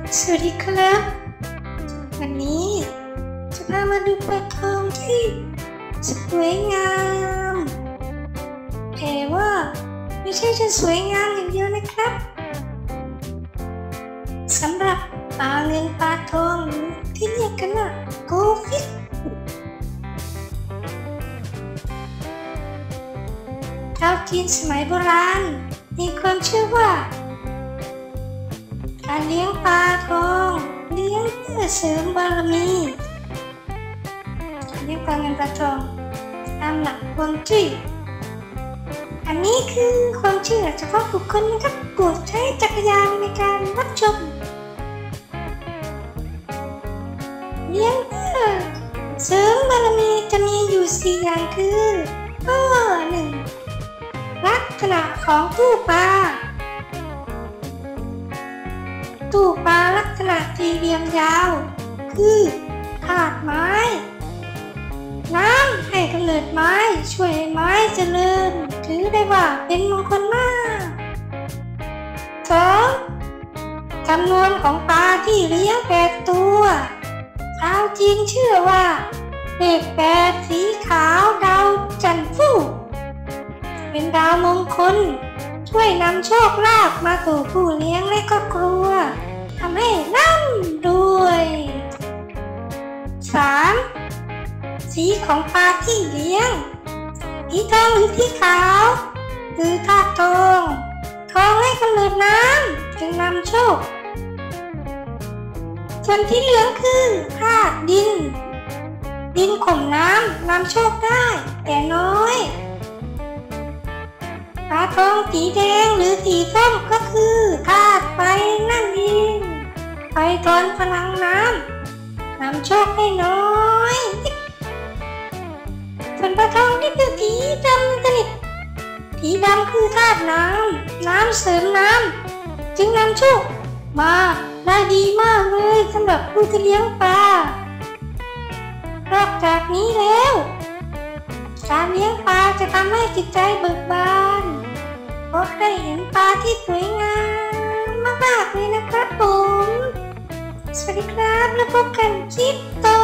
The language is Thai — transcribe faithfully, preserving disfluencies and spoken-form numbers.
สวัสดีครับวันนี้จะพามาดูปลาทองที่สวยงามแต่ว่าไม่ใช่จะสวยงามอย่างเดียวนะครับสำหรับปลาเงินปลาทองที่เรียกกันว่าโกฟิชชาวจีนสมัยโบราณมีความเชื่อว่าการเลี้ยงปลาทองเลี้ยงเพื่อเสริมบารมีเลี้ยงปลาเงินปลาทองตามหลักฮวงจุ้ยอันนี้คือความเชื่อเฉพาะบุคคลนะครับโปรดใช้จักรยานในการรับชมเลี้ยงเพื่อเสริมบารมีจะมีอยู่สี่อย่างคือข้อหนึ่งลักษณะของตู้ปลาตู้ปลาลักษณะสี่เหลี่ยมยาวคือถาดไม้น้ำให้กำเนิดไม้ช่วยให้ไม้เจริญถือได้ว่าเป็นมงคลมากสองจำนวนของปลาที่เลี้ยงแปดตัวชาวจีนเชื่อว่าเลขแปดสีขาวดาวจันทร์ฟู่เป็นดาวมงคลช่วยนำโชคลาภมาสู่ผู้เลี้ยงและครอบครัวทำให้ร่ำรวยสามสีของปลาที่เลี้ยงสีทองหรือสีขาวคือธาตุทองทองให้กำเนิดน้ำจึงนำโชคส่วนที่เหลืองคือธาตุดินดินข่มน้ำนำโชคได้แต่น้อยปลาทองสีแดงหรือสีส้มก็คือธาตุไฟนั่นเองไฟทอนพลังน้ำนำโชคให้น้อยส่วนปลาทองที่คือสีดำสนิทสีดำคือธาตุน้ำน้ำเสริมน้ำจึงนำโชคมาได้ดีมากเลยสำหรับผู้ที่เลี้ยงปลานอกจากนี้แล้วการเลี้ยงปลาจะทำให้จิตใจเบิกบานเพราะได้เห็นปลาที่สวยงามมากๆเลยนะครับผมสวัสดีครับแล้วพบกันคลิปต่อ